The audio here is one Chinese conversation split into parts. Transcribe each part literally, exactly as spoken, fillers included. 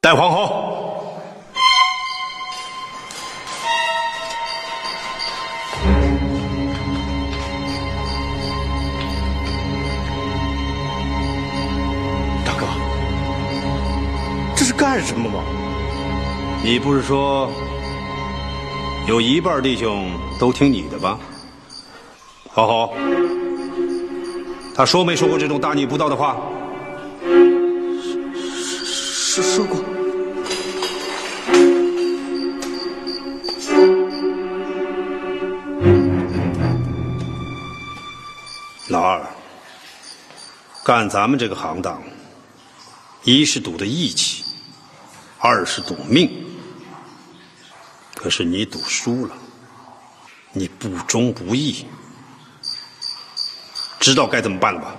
带皇后。大哥，这是干什么吗？你不是说有一半弟兄都听你的吧？皇后，他说没说过这种大逆不道的话？ 是说过。 老二，干咱们这个行当，一是赌的义气，二是赌命。可是你赌输了，你不忠不义，知道该怎么办了吧？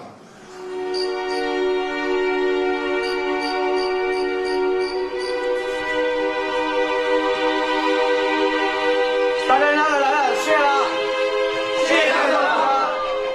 大人来了来了，谢了，谢谢大哥。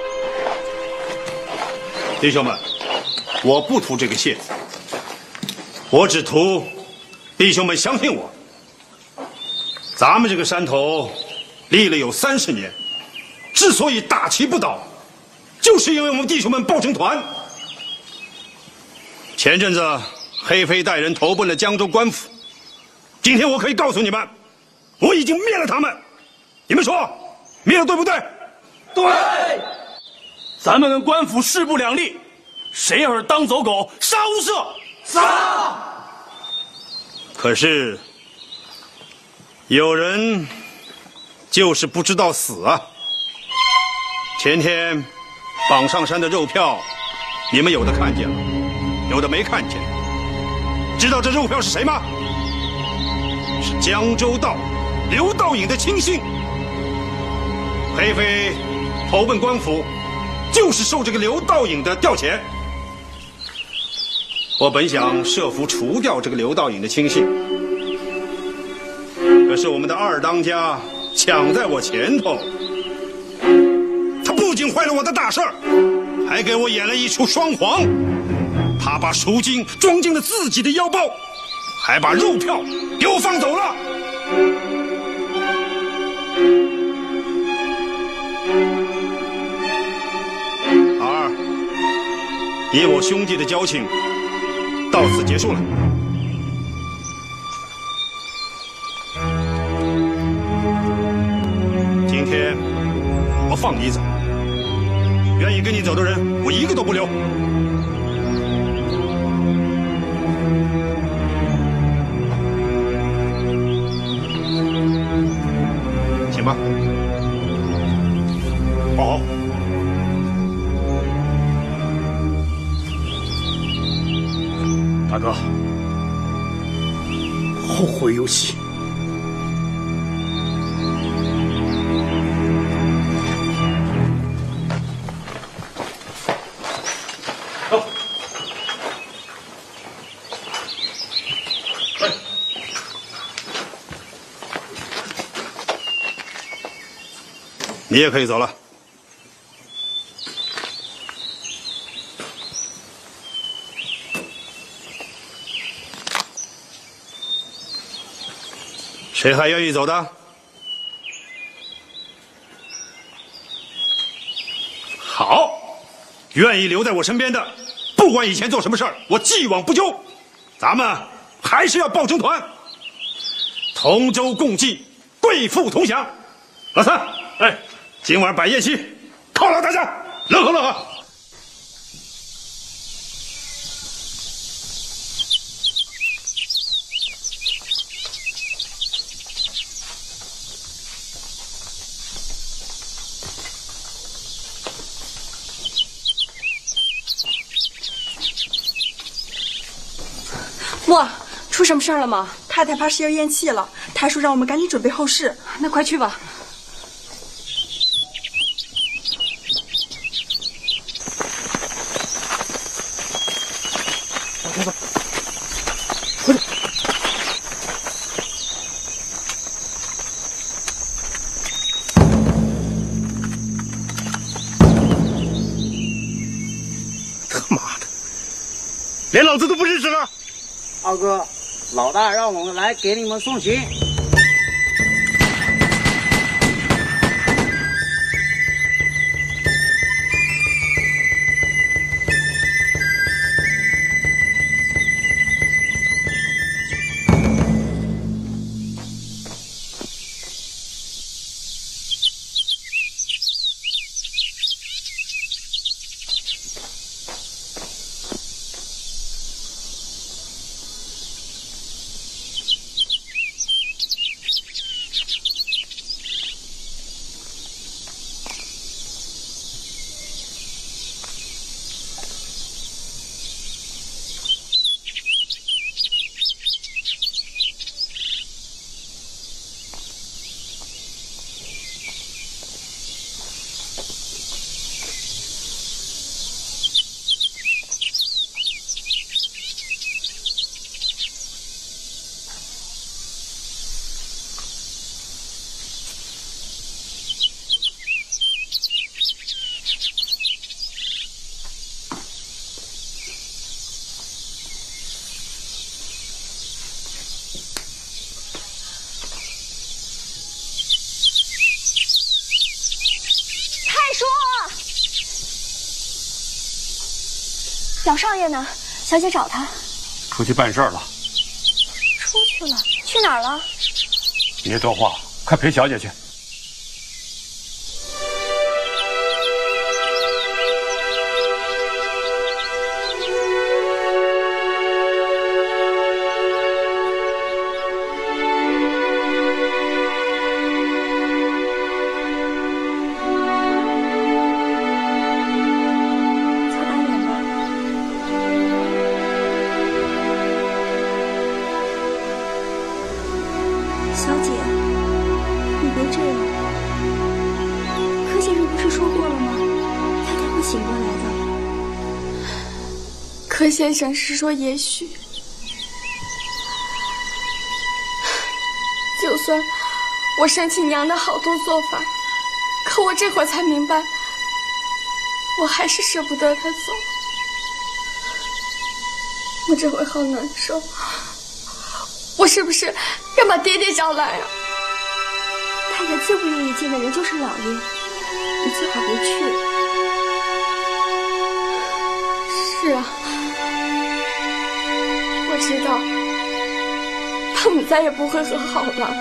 弟兄们，我不图这个谢字，我只图弟兄们相信我。咱们这个山头立了有三十年，之所以大旗不倒，就是因为我们弟兄们抱成团。前阵子黑飞带人投奔了江州官府，今天我可以告诉你们，我已经灭了他们。你们说，灭了对不对？ 对。咱们跟官府势不两立，谁要是当走狗，杀无赦。杀！ 可是有人就是不知道死啊！前天绑上山的肉票，你们有的看见了，有的没看见。知道这肉票是谁吗？是江州道刘道隐的亲信。黑飞投奔官府，就是受这个刘道隐的调遣。我本想设伏除掉这个刘道隐的亲信，可是我们的二当家抢在我前头，他不仅坏了我的大事儿，还给我演了一出双簧。他把赎金装进了自己的腰包，还把肉票给我放走了。老二，以我兄弟的交情，到此结束了。今天我放你走，愿意跟你走的人，我一个都不留。行吧。好。 大哥，后会有期。走。来。 你也可以走了。谁还愿意走的？好，愿意留在我身边的，不管以前做什么事儿，我既往不咎。咱们还是要抱成团，同舟共济，贵妇同享。老三，哎，今晚摆宴席，犒劳大家，乐呵乐呵。 莫，出什么事儿了吗？ 太太怕是要咽气了，太叔让我们赶紧准备后事。 那快去吧。 往前走，快点！他妈的，连老子都不认识了！ 二哥， 老大让我们来给你们送行。 小少爷呢？小姐找他， 出去办事了。 出去了？去哪儿了？ 别多话，快陪小姐去。 小姐，你别这样。柯先生不是说过了吗？他才会醒过来的。 柯先生是说也许，就算我生气娘的好多做法，可我这会儿才明白，我还是舍不得他走。我这会好难受。我是不是该把爹爹找来啊？ 太太最不愿意见的人就是老爷，你最好别去。 是啊，我知道，他们再也不会和好了。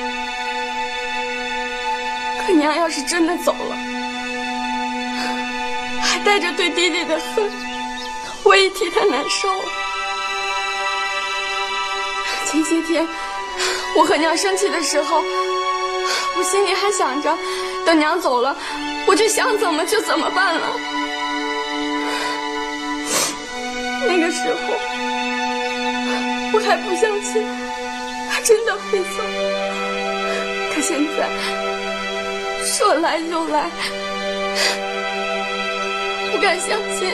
可娘要是真的走了，还带着对爹爹的恨，我也替他难受。前些天我和娘生气的时候，我心里还想着，等娘走了，我就想怎么就怎么办了。那个时候我还不相信他真的会走，可现在说来就来，不敢相信。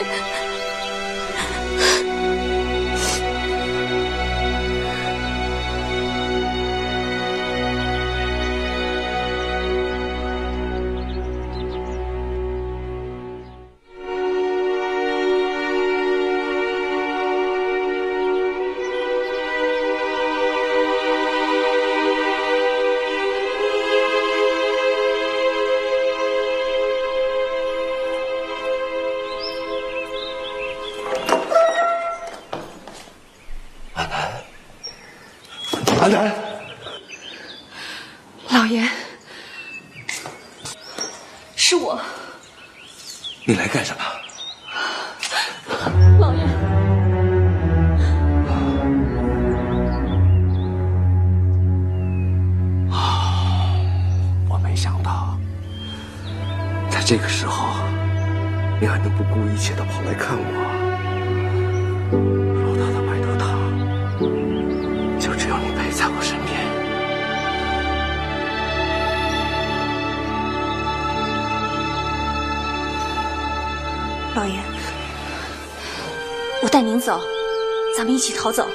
安南， 老爷，是我。 你来干什么？ 老爷， 我没想到，在这个时候，你还能不顾一切的跑来看我。若他的白德塔，就只有你陪在我身边。 老爷，我带您走，咱们一起逃走。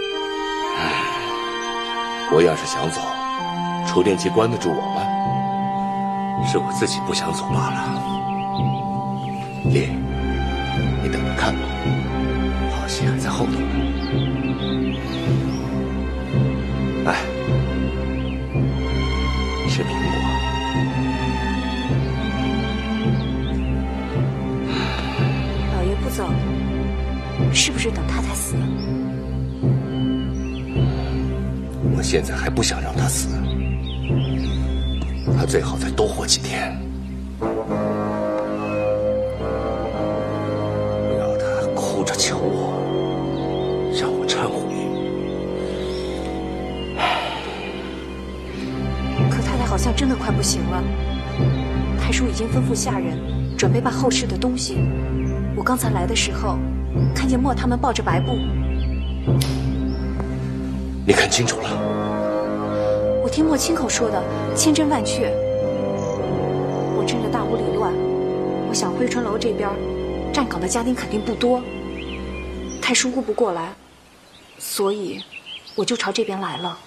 我要是想走，储电器关得住我吗？是我自己不想走罢了。烈，你等着看吧，好戏还在后头呢。 是不是等太太死？ 我现在还不想让他死，他最好再多活几天。我要他哭着求我，让我忏悔。 可太太好像真的快不行了。太叔已经吩咐下人准备办后事的东西。我刚才来的时候，看见莫他们抱着白布。 你看清楚了？ 我听莫亲口说的，千真万确。我趁着大屋里乱，我想辉春楼这边站岗的家丁肯定不多，太叔顾不过来，所以我就朝这边来了。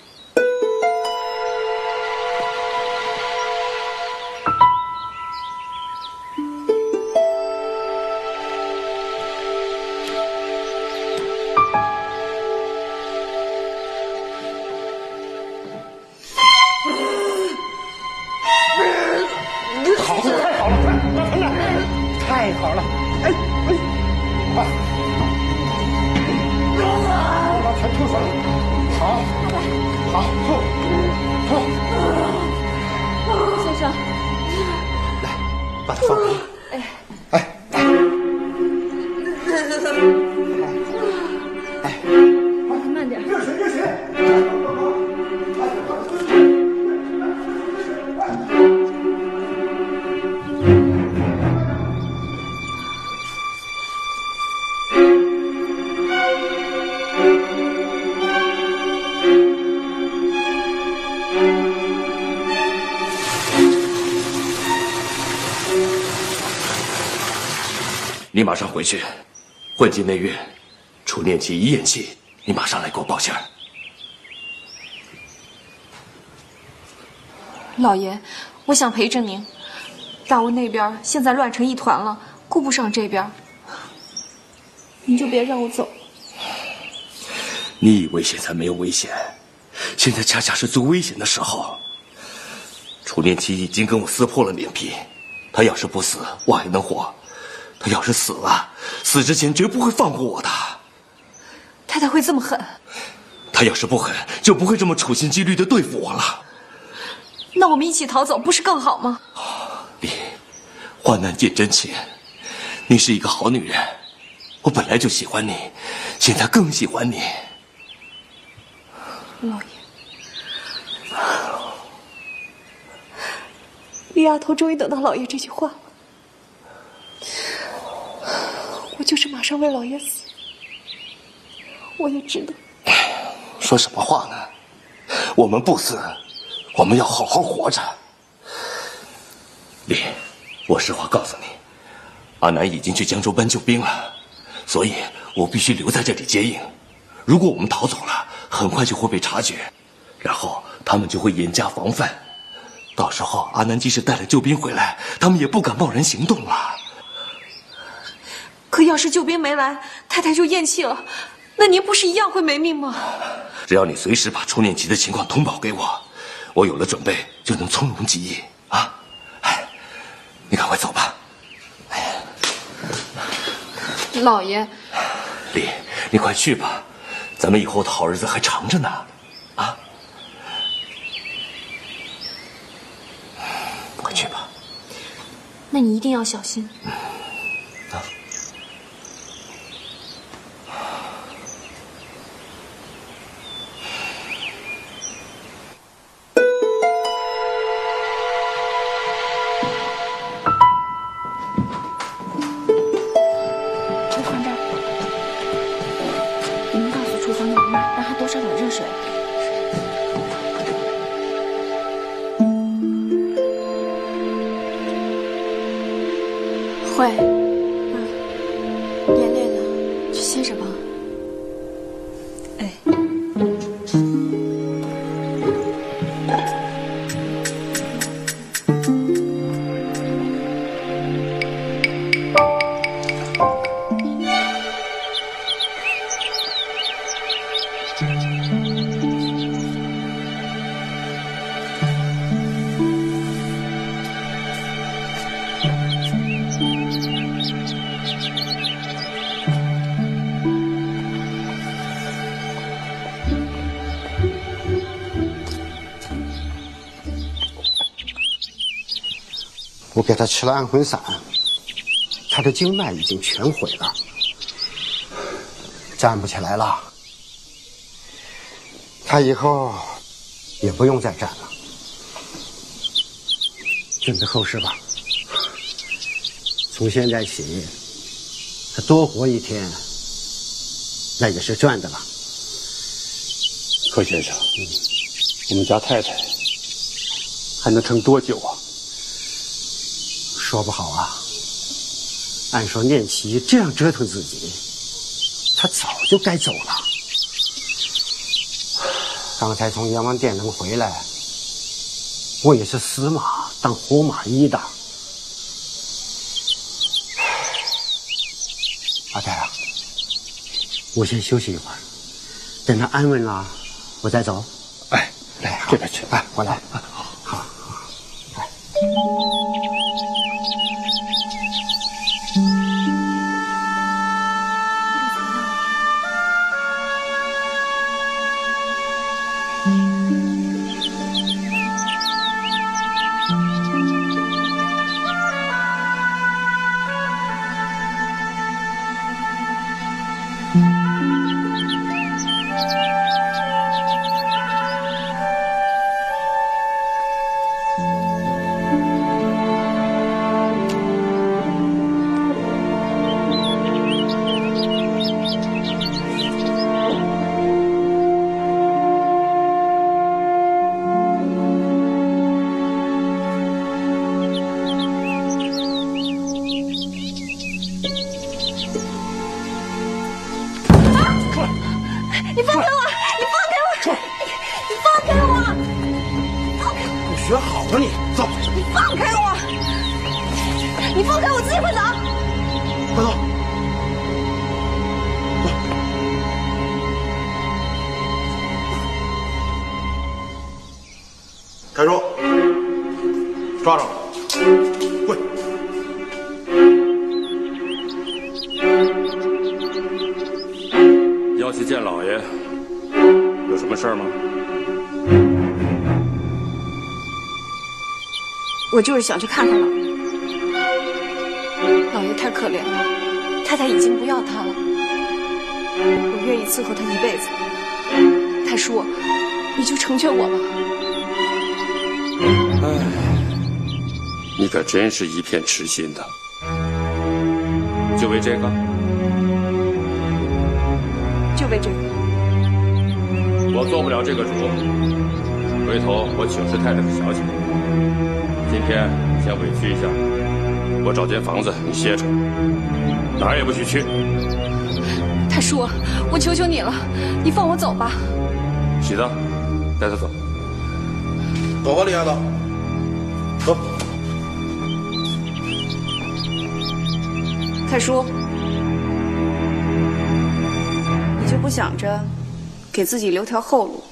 你马上回去，混进内院，楚念琪一咽气，你马上来给我报信儿。 老爷，我想陪着您。大屋那边现在乱成一团了，顾不上这边，您就别让我走。 你以为现在没有危险？现在恰恰是最危险的时候。楚念琪已经跟我撕破了脸皮，他要是不死，我还能活。他要是死了，死之前绝不会放过我的。 太太会这么狠？ 他要是不狠，就不会这么处心积虑地对付我了。 那我们一起逃走，不是更好吗？ 你，患难见真情，你是一个好女人，我本来就喜欢你，现在更喜欢你。 老爷，李丫头终于等到老爷这句话了。我就是马上为老爷死，我也知道。 说什么话呢？我们不死，我们要好好活着。李，我实话告诉你，阿南已经去江州搬救兵了，所以我必须留在这里接应。如果我们逃走了，很快就会被察觉，然后他们就会严加防范。到时候阿南即使带了救兵回来，他们也不敢贸然行动了。 可要是救兵没来，太太就咽气了，那您不是一样会没命吗？ 只要你随时把楚念琪的情况通报给我，我有了准备就能从容即义啊！哎，你赶快走吧。 老爷， 李，你快去吧，咱们以后的好日子还长着呢，啊！快去吧。 那你一定要小心。 嗯。啊。 车放这儿，你们告诉厨房的妈，让她多烧点热水。慧，嗯，你也累了，去歇着吧。哎。 我给他吃了安魂散，他的经脉已经全毁了，站不起来了。他以后也不用再站了，准备后事吧。从现在起，他多活一天，那也是赚的了。 柯先生，嗯，我们家太太还能撑多久啊？ 说不好啊。按说念琪这样折腾自己，他早就该走了。刚才从阎王殿能回来，我也是死马当活马医的。阿泰啊，我先休息一会儿，等他安稳了，我再走。 哎，来这边去。 哎，我来。好，好，哎。 太叔，抓住！跪！ 要去见老爷，有什么事儿吗？ 我就是想去看看老爷。老爷太可怜了，太太已经不要他了，我愿意伺候他一辈子。太叔，你就成全我吧。 唉，你可真是一片痴心的，就为这个？ 就为这个。 我做不了这个主，回头我请示太太的小姐。今天先委屈一下，我找间房子你歇着，哪儿也不许去。 太叔，我求求你了，你放我走吧。 喜子，带他走。 走吧，李丫头，走。 太叔，你就不想着给自己留条后路？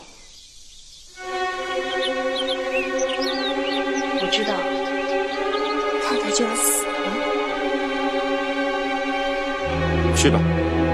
我知道太太就要死了。 去吧。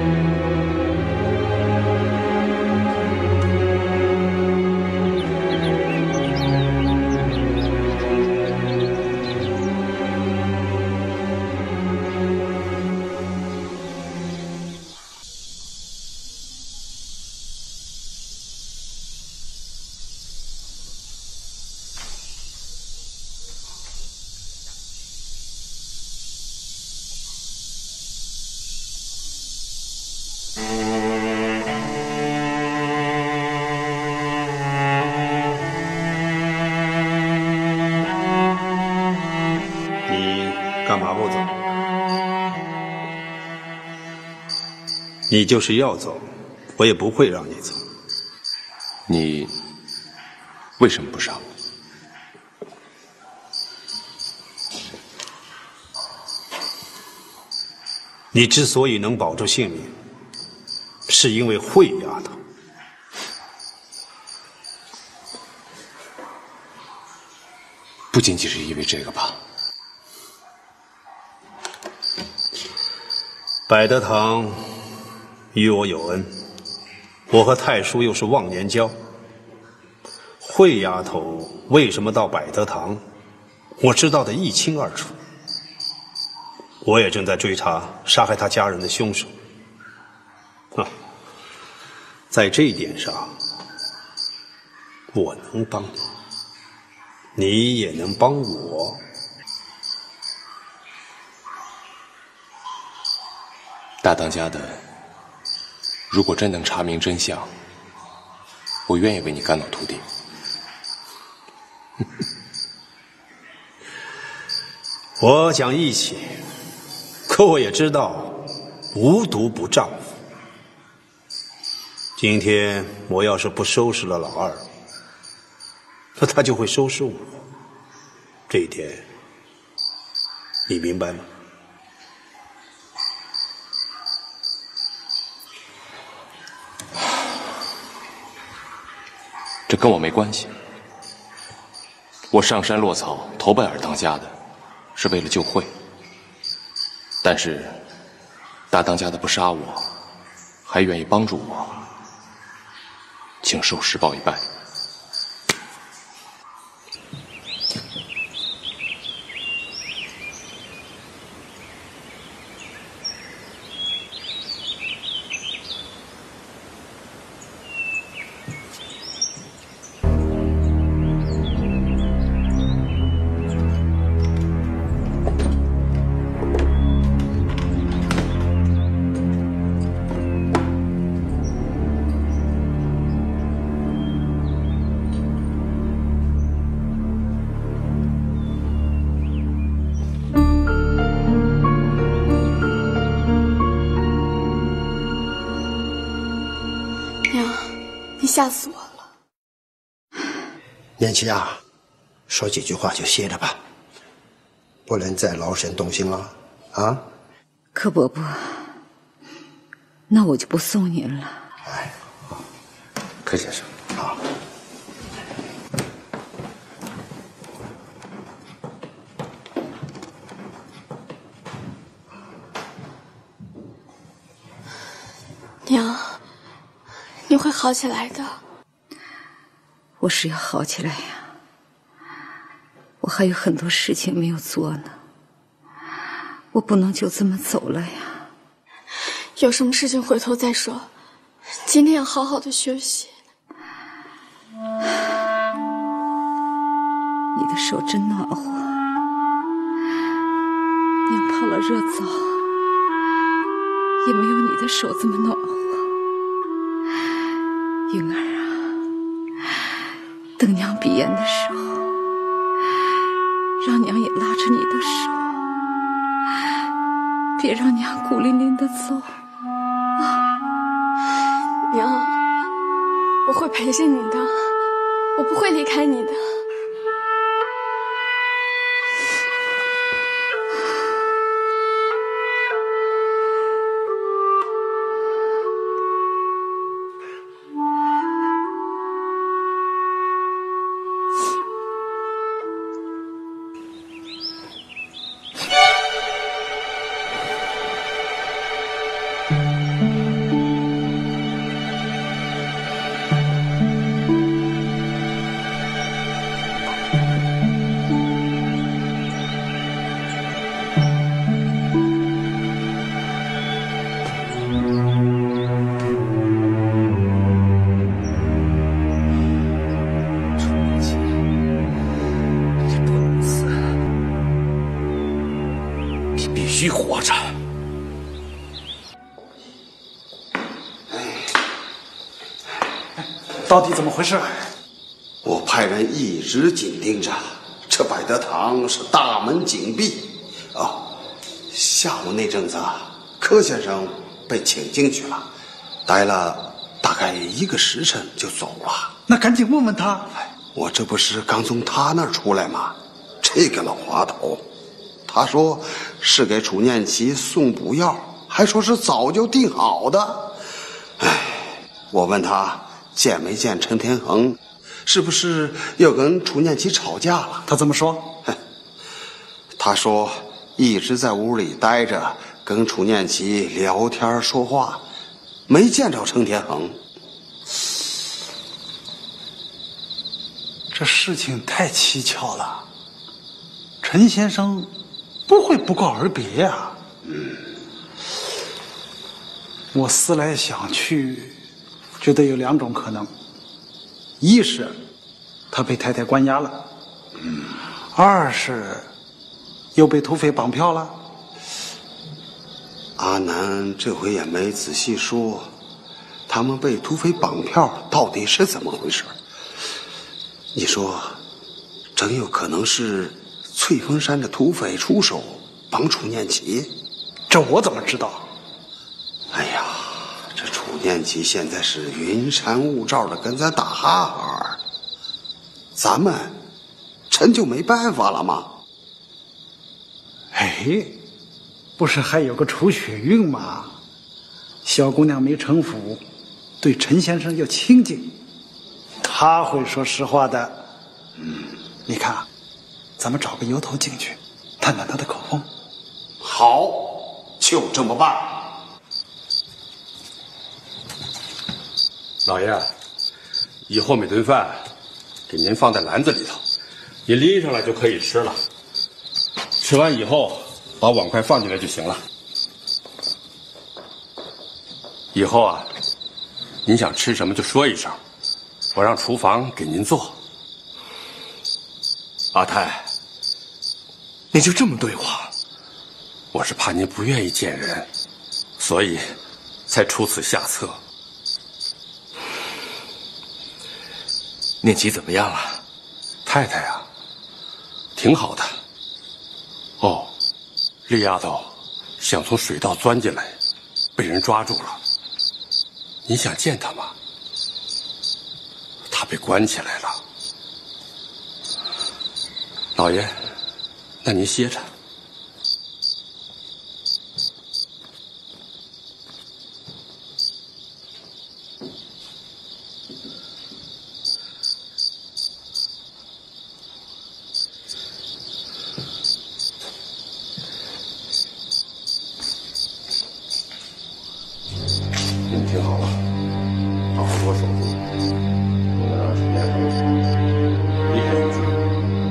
干嘛不走？你就是要走，我也不会让你走。 你为什么不上？ 你之所以能保住性命，是因为慧丫头。 不仅仅是因为这个吧？ 百德堂与我有恩，我和太叔又是忘年交。慧丫头为什么到百德堂， 我知道的一清二楚。我也正在追查杀害他家人的凶手。啊，在这一点上，我能帮你，你也能帮我。 大当家的，如果真能查明真相，我愿意为你肝脑涂地。 我讲义气，可我也知道无毒不丈夫。今天我要是不收拾了老二，那他就会收拾我。这一点你明白吗？ 这跟我没关系。我上山落草投拜尔当家的，是为了救慧。但是大当家的不杀我，还愿意帮助我，请受实报一拜。 吓死我了！ 念琪啊，说几句话就歇着吧，不能再劳神动心了啊！ 柯伯伯，那我就不送您了。 哎，柯先生，好。 娘。你会好起来的。 我是要好起来呀，我还有很多事情没有做呢，我不能就这么走了呀。 有什么事情回头再说，今天要好好的休息。 你的手真暖和，娘泡了热澡，也没有你的手这么暖和。云儿啊，等娘闭眼的时候，让娘也拉着你的手，别让娘孤零零的走啊！ 娘，我会陪着你的，我不会离开你的。 到底怎么回事？ 我派人一直紧盯着，这百德堂是大门紧闭。哦，下午那阵子，柯先生被请进去了，待了大概一个时辰就走了。 那赶紧问问他。 我这不是刚从他那儿出来吗？这个老滑头，他说是给楚念琪送补药，还说是早就订好的。哎，我问他见没见陈天恒，是不是又跟楚念琪吵架了？ 他怎么说？ 他说一直在屋里待着，跟楚念琪聊天说话，没见着陈天恒。 这事情太蹊跷了。 陈先生不会不告而别呀。嗯，我思来想去，觉得有两种可能：一是他被太太关押了，嗯；二是又被土匪绑票了。 阿南这回也没仔细说，他们被土匪绑票到底是怎么回事？你说，真有可能是翠峰山的土匪出手绑楚念琪？ 这我怎么知道？ 哎呀，这楚念琪现在是云山雾罩的跟咱打哈哈，咱们真就没办法了吗？ 哎，不是还有个楚雪韵吗？小姑娘没城府，对陈先生又亲近，她会说实话的。嗯，你看，咱们找个由头进去，探探她的口风。 好，就这么办。 老爷，以后每顿饭给您放在篮子里头，您拎上来就可以吃了。吃完以后，把碗筷放进来就行了。以后啊，您想吃什么就说一声，我让厨房给您做。 阿泰，你就这么对我？ 我是怕您不愿意见人，所以才出此下策。 念琪怎么样了？ 太太啊，挺好的。哦，这丫头想从水道钻进来，被人抓住了。你想见她吗？她被关起来了。老爷，那您歇着。你们听好了，好好握手，不能让楚念生离开府邸。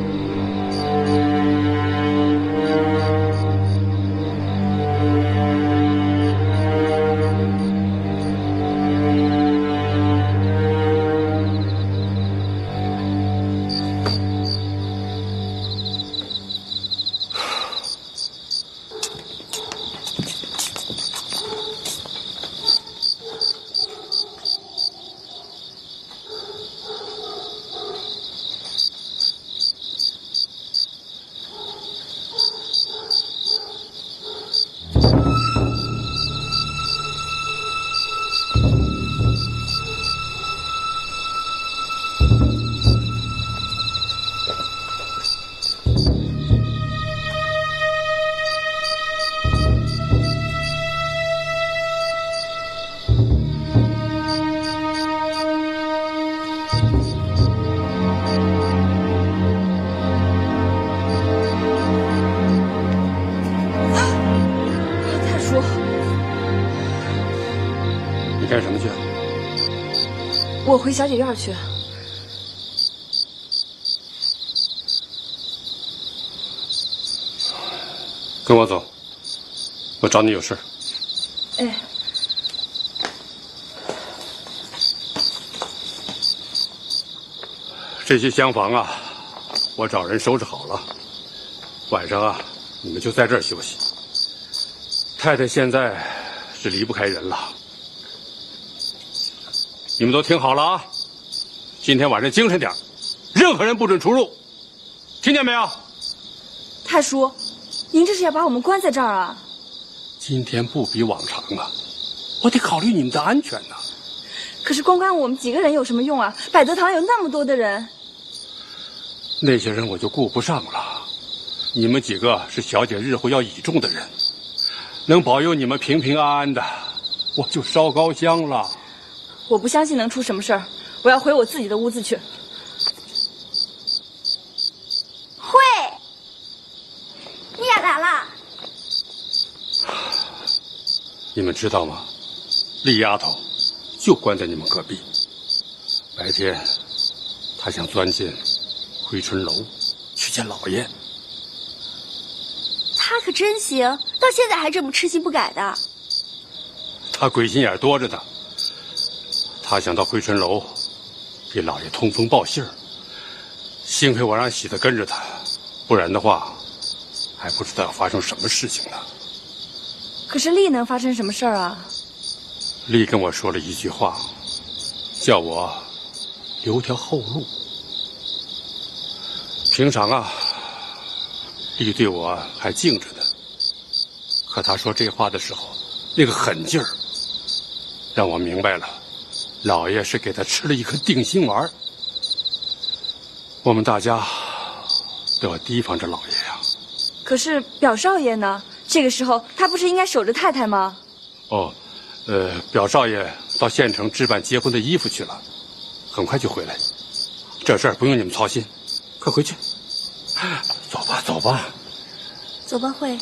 干什么去？ 我回小姐院去。 跟我走，我找你有事。 哎， 这些厢房啊，我找人收拾好了。晚上啊，你们就在这儿休息。太太现在是离不开人了。你们都听好了啊！今天晚上精神点，任何人不准出入，听见没有？ 太叔，您这是要把我们关在这儿啊？ 今天不比往常啊，我得考虑你们的安全呐。 可是光关我们几个人有什么用啊？百德堂有那么多的人， 那些人我就顾不上了。你们几个是小姐日后要倚重的人，能保佑你们平平安安的，我就烧高香了。 我不相信能出什么事儿，我要回我自己的屋子去。 慧，你也来了。 你们知道吗？李丫头就关在你们隔壁。白天，她想钻进回春楼去见老爷， 他可真行，到现在还这么痴心不改的。 他鬼心眼多着呢。他想到回春楼，给老爷通风报信儿。幸亏我让喜子跟着他，不然的话，还不知道要发生什么事情呢。 可是丽能发生什么事儿啊？ 丽跟我说了一句话，叫我留条后路。平常啊，丽对我还敬着呢，可她说这话的时候，那个狠劲儿，让我明白了，老爷是给他吃了一颗定心丸。我们大家都要提防着老爷呀。 可是表少爷呢？这个时候他不是应该守着太太吗？ 哦，呃，表少爷到县城置办结婚的衣服去了，很快就回来。这事儿不用你们操心，快回去。走吧，走吧。 走吧，慧。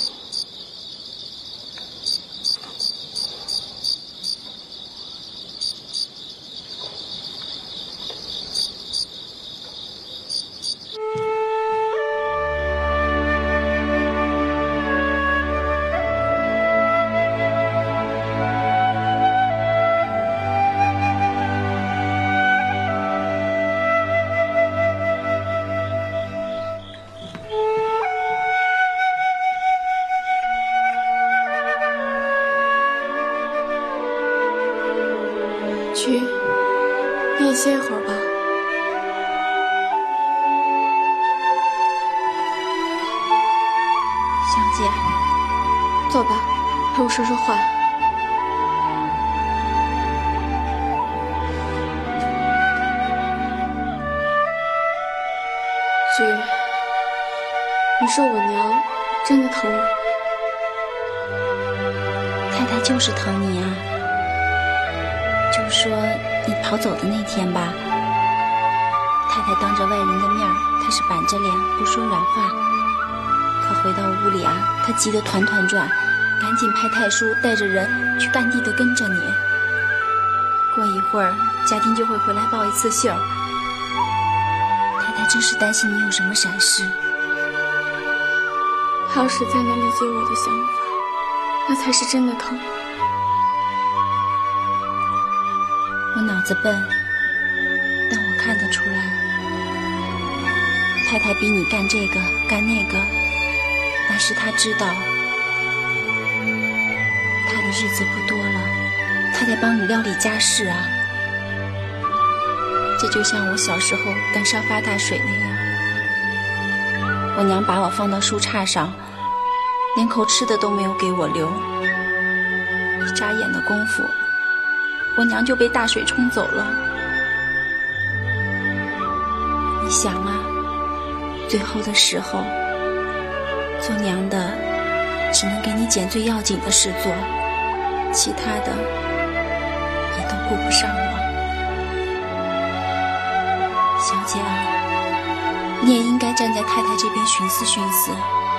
菊，你也歇一会儿吧。 香姐， 走吧，陪我说说话。菊，你说我娘真的疼我？ 太太就是疼你啊。就说你跑走的那天吧，太太当着外人的面，她是板着脸不说软话，可回到屋里啊，她急得团团转，赶紧派太叔带着人去干地的跟着你。过一会儿，家丁就会回来报一次信儿。太太真是担心你有什么闪失。 她要是再能理解我的想法，那才是真的疼。 我脑子笨，但我看得出来，太太逼你干这个干那个，那是她知道她的日子不多了，她在帮你料理家事啊。这就像我小时候干烧发大水那样，我娘把我放到树杈上，连口吃的都没有给我留，一眨眼的功夫，我娘就被大水冲走了。你想啊，最后的时候，做娘的只能给你捡最要紧的事做，其他的也都顾不上我。小姐啊，你也应该站在太太这边寻思寻思。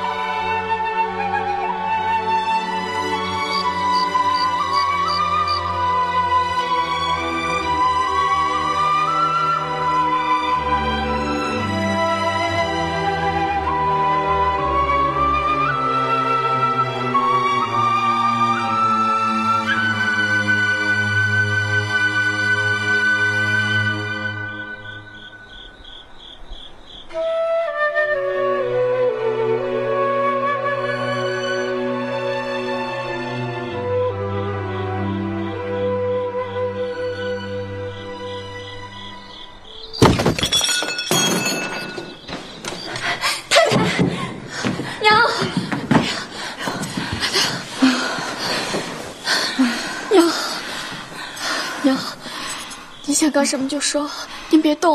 想干什么就说，您别动。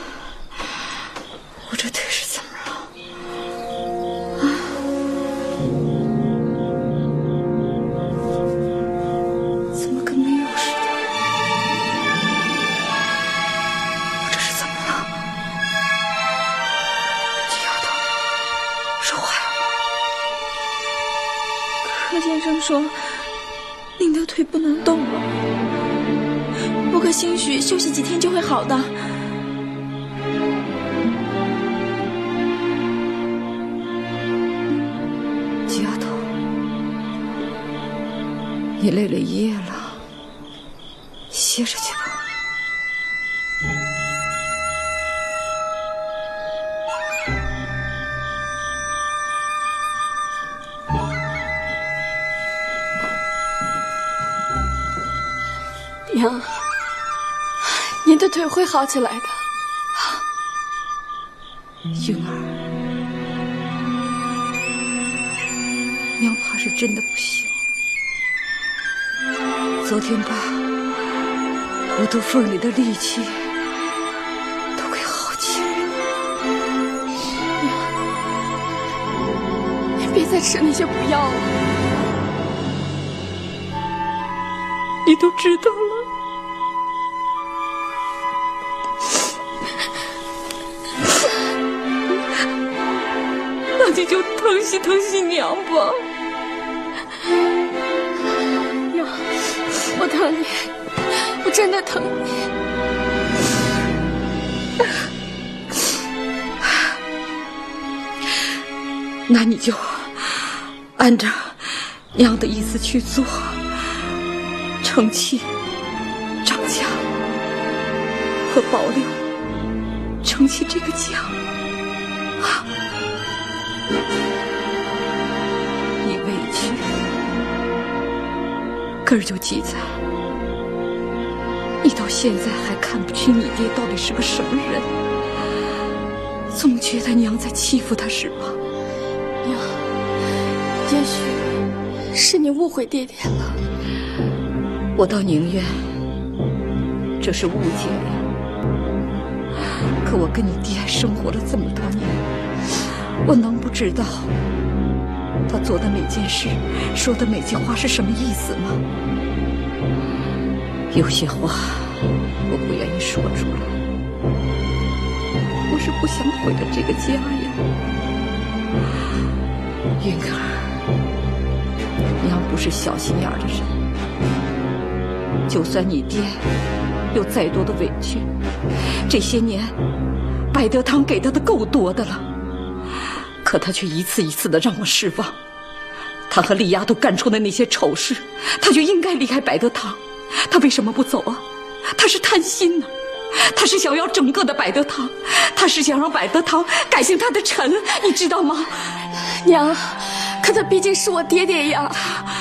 我这腿是怎么了？ 啊！ 怎么跟没有似的？我这是怎么了？这丫头说话呀？ 柯先生说，您的腿不能动了。不可兴许休息几天就会好的。 家你累了夜了，歇着去吧。 娘，您的腿会好起来的。 婴儿，娘怕是真的不行。昨天把骨头缝里的力气都给耗尽了。 娘，你别再吃那些补药了。 你都知道了。那你就疼惜疼惜娘吧。 娘，我疼你，我真的疼你。 那你就按照娘的意思去做，成器、张家和保留成起这个家。啊，你委屈，根儿就记在你到现在还看不清你爹到底是个什么人，总觉得娘在欺负他是吧？ 娘，也许是你误会爹爹了。 我倒宁愿这是误解呀。可我跟你爹生活了这么多年，我能不知道他做的每件事、说的每句话是什么意思吗？有些话我不愿意说出来，我是不想毁了这个家呀。云儿，娘不是小心眼的人，就算你爹有再多的委屈，这些年百德堂给他的够多的了，可他却一次一次的让我失望。他和丽亚都干出的那些丑事，他就应该离开百德堂。他为什么不走啊？他是贪心呢、啊，他是想要整个的百德堂，他是想让百德堂改姓他的陈，你知道吗？ 娘，可他毕竟是我爹爹呀。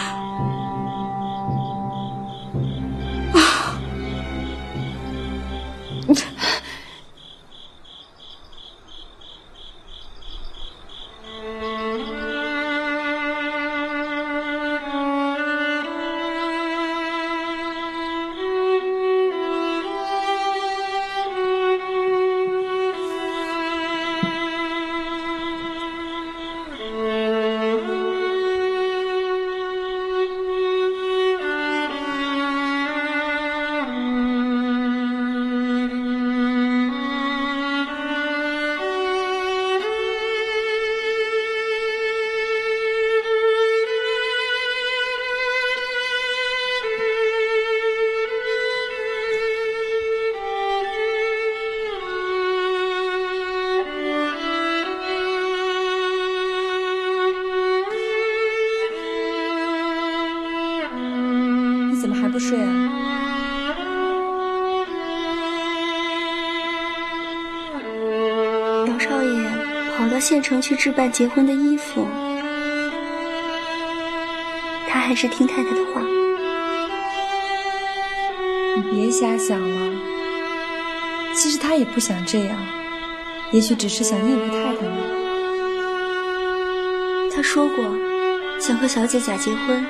啊， 你怎么还不睡啊？ 姚少爷跑到县城去置办结婚的衣服，他还是听太太的话。 你别瞎想了，其实他也不想这样，也许只是想应付太太呢。 他说过想和小姐假结婚，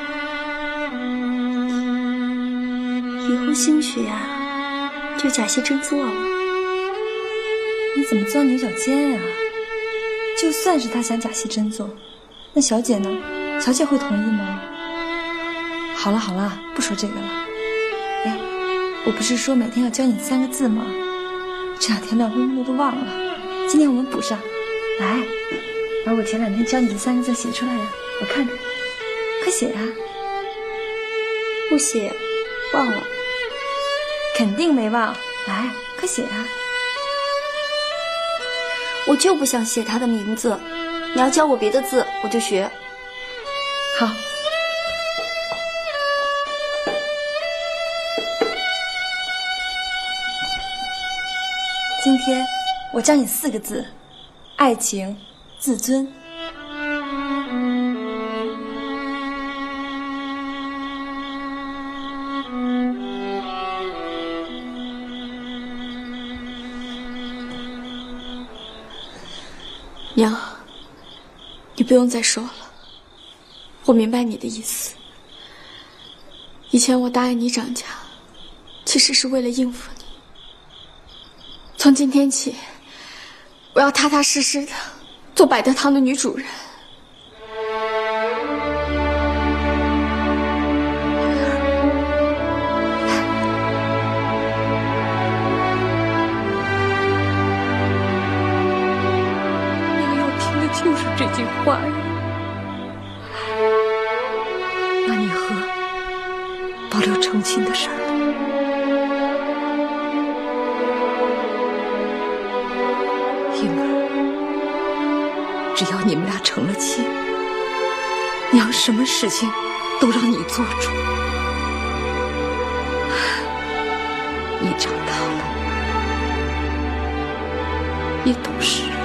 以后兴许呀、啊、就假戏真做了。 你怎么钻牛角尖呀、啊？就算是他想假戏真做，那小姐呢？小姐会同意吗？好了好了，不说这个了。哎，我不是说每天要教你三个字吗？这两天乱乎乎都忘了，今天我们补上。来，把我前两天教你的三个字写出来呀，我看看，快写呀！ 不写，忘了。 肯定没忘，来，快写啊！ 我就不想写他的名字，你要教我别的字，我就学。 好。 今天我教你四个字：爱情、自尊。 娘，你不用再说了，我明白你的意思。以前我答应你涨价，其实是为了应付你。从今天起，我要踏踏实实的做百德堂的女主人。 娘要听的就是这句话呀。那你和保留成亲的事儿呢？英儿，只要你们俩成了亲，娘什么事情都让你做主。你长大了，也懂事了。